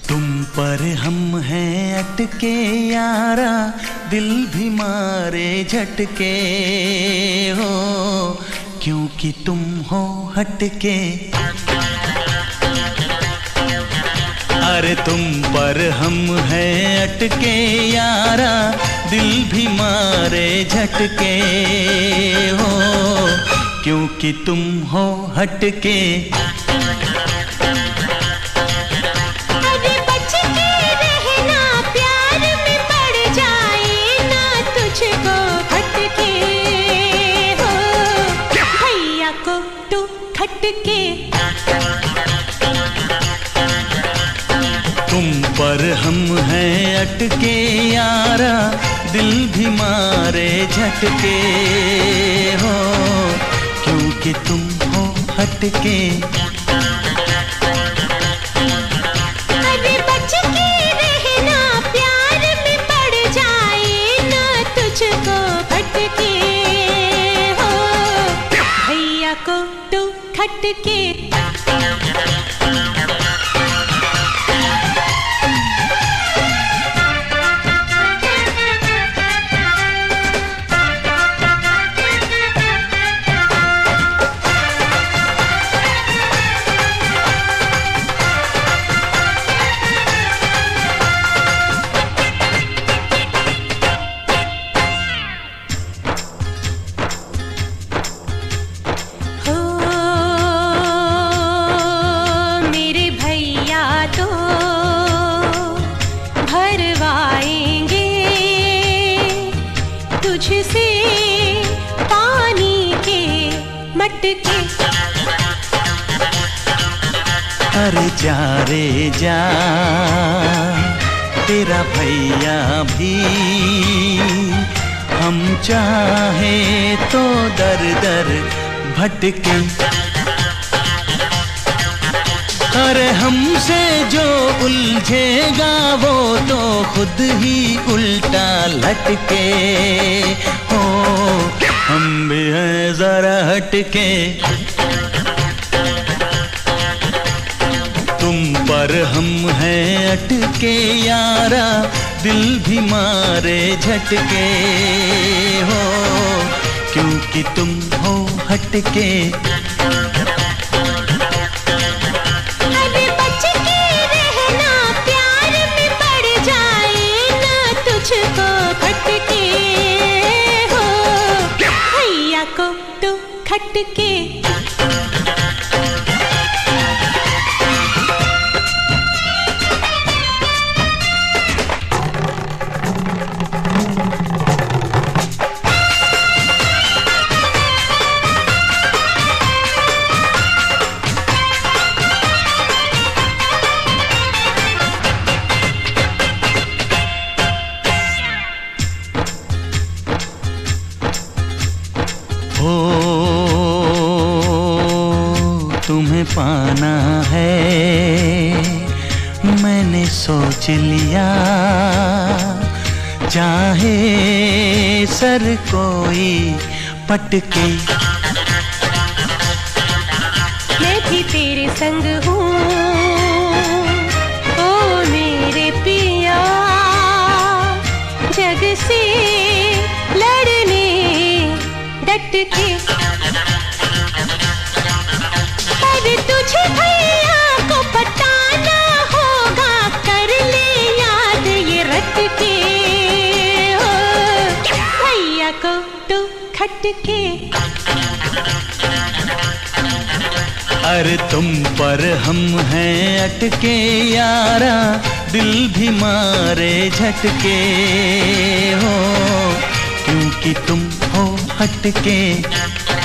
तुम पर हम हैं अटके यारा, दिल भी मारे झटके हो, क्योंकि तुम हो हटके। अरे तुम पर हम हैं अटके यारा, दिल भी मारे झटके हो, क्योंकि तुम हो हटके। खटके तुम पर हम हैं अटके यारा, दिल भी मारे झटके हो, क्योंकि तुम हो हटके। अरे बच के रहना, प्यार में पड़ जाए ना तुझको भटके हो, भैया को तू खटके। तुझसे पानी के मटके। अरे जा रे जा, तेरा भैया भी हम चाहे तो दर दर भटके। अरे हमसे जो उलझेगा वो तो खुद ही उल्टा लटके हो, हम भी हैं जरा हटके। तुम पर हम हैं अटके यारा, दिल भी मारे झटके हो, क्योंकि तुम हो हटके। खटके हो, भैया को तू खटके। हो तुम्हें पाना है मैंने सोच लिया, चाहे सर कोई पटके। मैं भी तेरे संग हूँ ओ मेरे पिया, जग से लड़ने डट के। पर तुझे भैया को बताना होगा, कर ले याद ये रट के हो, भैया को तू खटके। अरे तुम पर हम हैं अटके यारा, दिल भी मारे झटके हो, क्योंकि तुम हो हटके।